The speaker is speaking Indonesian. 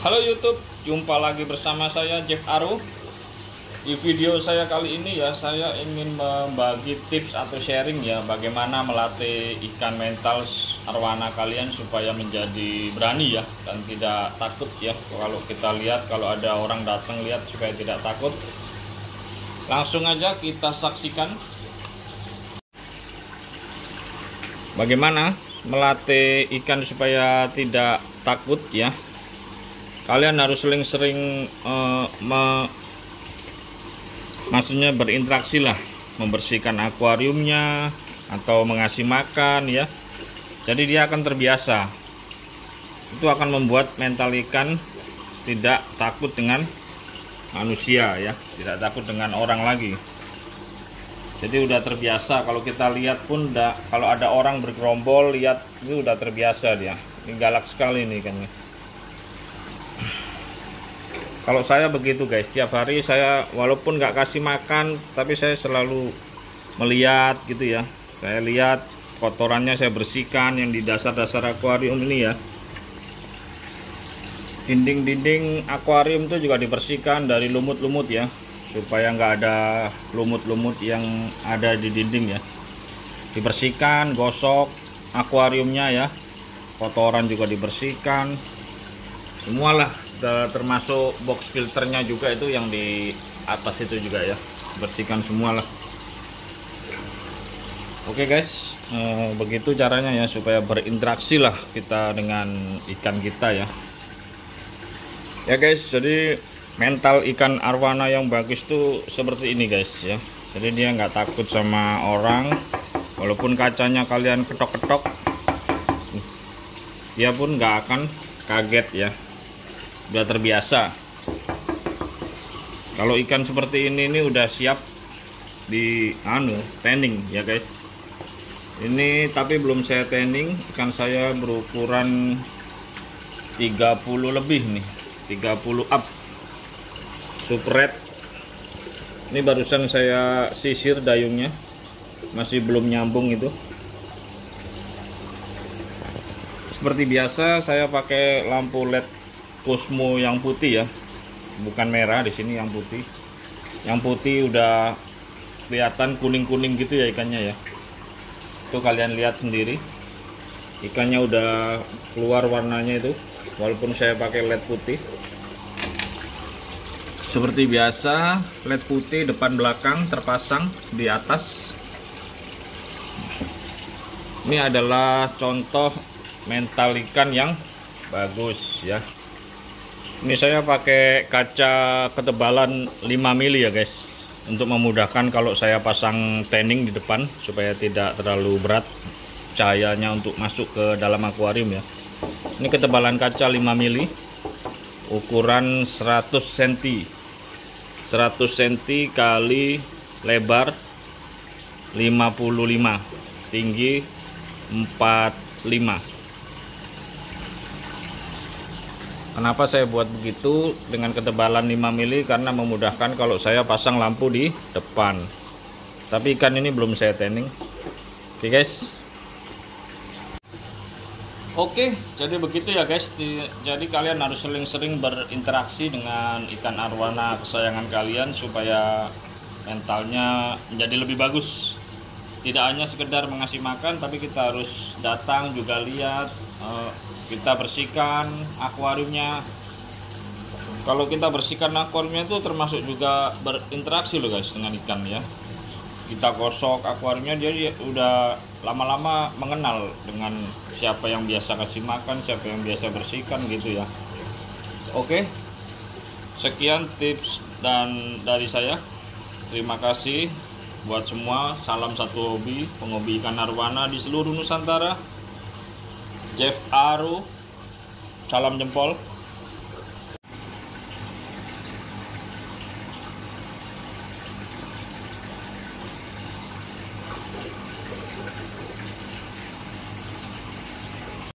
Halo YouTube, jumpa lagi bersama saya Jeff Aru. Di video saya kali ini ya, saya ingin membagi tips atau sharing ya, bagaimana melatih ikan mental arwana kalian supaya menjadi berani ya, dan tidak takut ya. Kalau kita lihat, kalau ada orang datang lihat, supaya tidak takut. Langsung aja kita saksikan bagaimana melatih ikan supaya tidak takut ya. Kalian harus sering-sering maksudnya berinteraksi lah, membersihkan akuariumnya atau mengasih makan ya. Jadi dia akan terbiasa. Itu akan membuat mental ikan tidak takut dengan manusia ya, tidak takut dengan orang lagi. Jadi udah terbiasa. Kalau kita lihat pun kalau ada orang bergerombol, lihat itu udah terbiasa dia. Ini galak sekali nih kan. Kalau saya begitu guys, tiap hari saya walaupun nggak kasih makan, tapi saya selalu melihat gitu ya. Saya lihat kotorannya, saya bersihkan yang di dasar-dasar akuarium ini ya. Dinding-dinding akuarium itu juga dibersihkan dari lumut-lumut ya, supaya nggak ada lumut-lumut yang ada di dinding ya. Dibersihkan, gosok akuariumnya ya. Kotoran juga dibersihkan. Semualah, termasuk box filternya juga, itu yang di atas itu juga ya, bersihkan semualah. Oke guys, begitu caranya ya, supaya berinteraksi lah kita dengan ikan kita ya. Ya guys, jadi mental ikan arwana yang bagus tuh seperti ini guys ya. Jadi dia nggak takut sama orang, walaupun kacanya kalian ketok-ketok, dia pun nggak akan kaget ya. Udah terbiasa. Kalau ikan seperti ini udah siap di tanning ya guys. Ini tapi belum saya tanning, ikan saya berukuran 30 lebih nih, 30 up, super red. Ini barusan saya sisir dayungnya, masih belum nyambung itu. Seperti biasa saya pakai lampu LED Cosmo yang putih ya, bukan merah, di sini yang putih. Yang putih udah kelihatan kuning-kuning gitu ya ikannya ya. Itu kalian lihat sendiri, ikannya udah keluar warnanya itu, walaupun saya pakai LED putih. Seperti biasa, LED putih depan belakang terpasang di atas. Ini adalah contoh mental ikan yang bagus ya. Ini saya pakai kaca ketebalan 5 mili ya guys, untuk memudahkan kalau saya pasang tanning di depan, supaya tidak terlalu berat cahayanya untuk masuk ke dalam akuarium ya. Ini ketebalan kaca 5 mili, ukuran 100 cm 100 cm kali lebar 55, tinggi 45. Kenapa saya buat begitu dengan ketebalan 5 mili? Karena memudahkan kalau saya pasang lampu di depan. Tapi ikan ini belum saya tanning. Oke guys. Oke, jadi begitu ya guys. Jadi kalian harus sering-sering berinteraksi dengan ikan arwana kesayangan kalian, supaya mentalnya menjadi lebih bagus. Tidak hanya sekedar mengasih makan, tapi kita harus datang juga lihat, kita bersihkan akuariumnya. Kalau kita bersihkan akuariumnya itu termasuk juga berinteraksi loh guys dengan ikan ya. Kita gosok akuariumnya, dia udah lama-lama mengenal dengan siapa yang biasa kasih makan, siapa yang biasa bersihkan gitu ya. Oke, sekian tips dan dari saya. Terima kasih buat semua. Salam satu hobi, penghobi ikan arwana di seluruh Nusantara. Jeff Aru, salam jempol.